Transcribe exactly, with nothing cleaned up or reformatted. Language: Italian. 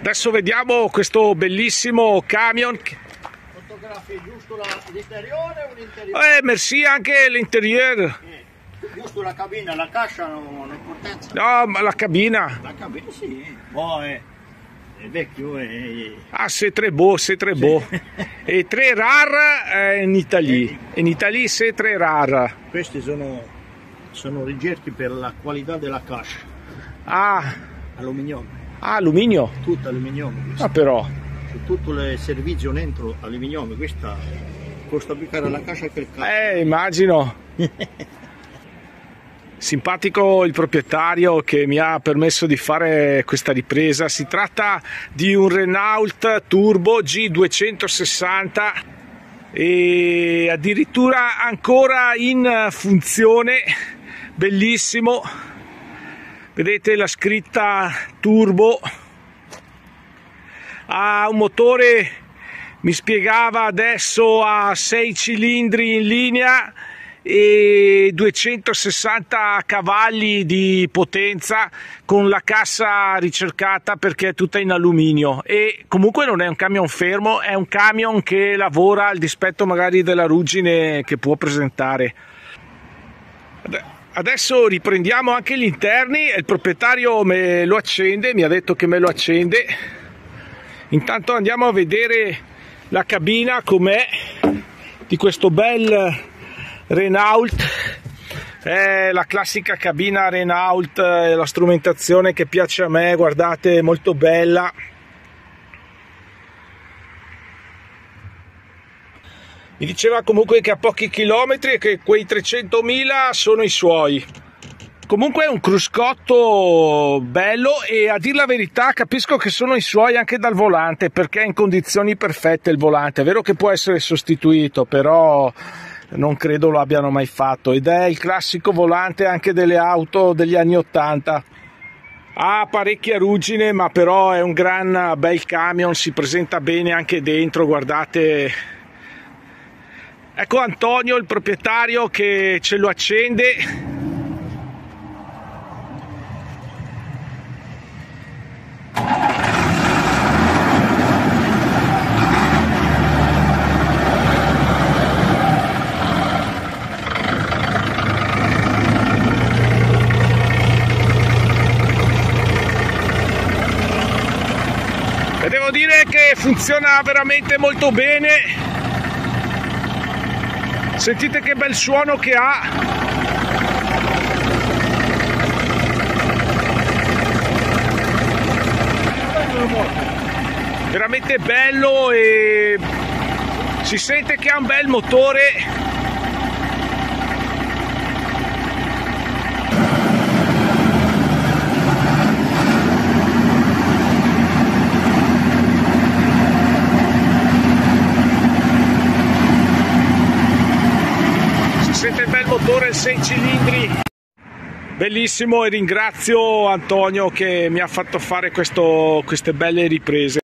Adesso vediamo questo bellissimo camion. Fotografi giusto l'interiore o l'interiore? Eh, merci anche l'interieur. Eh, giusto la cabina, la cascia non ha importanza. No, ma la cabina. La cabina sì, boh, è, è vecchio. È... Ah, c'est très beau, c'est très beau. Sì. E très rare in Italia. In Italia c'est très rare. Questi sono, sono ricerchi per la qualità della cascia. Ah, Alluminio. ah, alluminio. Tutto alluminio. Ah, però. Tutto il servizio dentro alluminio. Questa costa più cara la cascia che il cazzo. Eh, immagino. Simpatico il proprietario che mi ha permesso di fare questa ripresa. Si tratta di un Renault Turbo G duecentosessanta e addirittura ancora in funzione, bellissimo. Vedete la scritta Turbo. Ha un motore, mi spiegava adesso, a sei cilindri in linea e duecentosessanta cavalli di potenza, con la cassa ricercata perché è tutta in alluminio. E comunque non è un camion fermo, è un camion che lavora al dispetto magari della ruggine che può presentare. Adesso riprendiamo anche gli interni e il proprietario me lo accende, mi ha detto che me lo accende. Intanto andiamo a vedere la cabina com'è di questo bel Renault. È la classica cabina Renault, la strumentazione che piace a me, guardate, molto bella. Mi diceva comunque che a pochi chilometri e che quei trecentomila sono i suoi. Comunque è un cruscotto bello e, a dir la verità, capisco che sono i suoi anche dal volante, perché è in condizioni perfette il volante. È vero che può essere sostituito, però non credo lo abbiano mai fatto, ed è il classico volante anche delle auto degli anni ottanta. Ha parecchia ruggine, ma però è un gran bel camion, si presenta bene anche dentro, guardate. Ecco Antonio, il proprietario, che ce lo accende. E devo dire che funziona veramente molto bene. Sentite che bel suono che ha. Veramente bello e si sente che ha un bel motore. Sente il bel motore, sei cilindri, bellissimo, e ringrazio Antonio che mi ha fatto fare questo, queste belle riprese.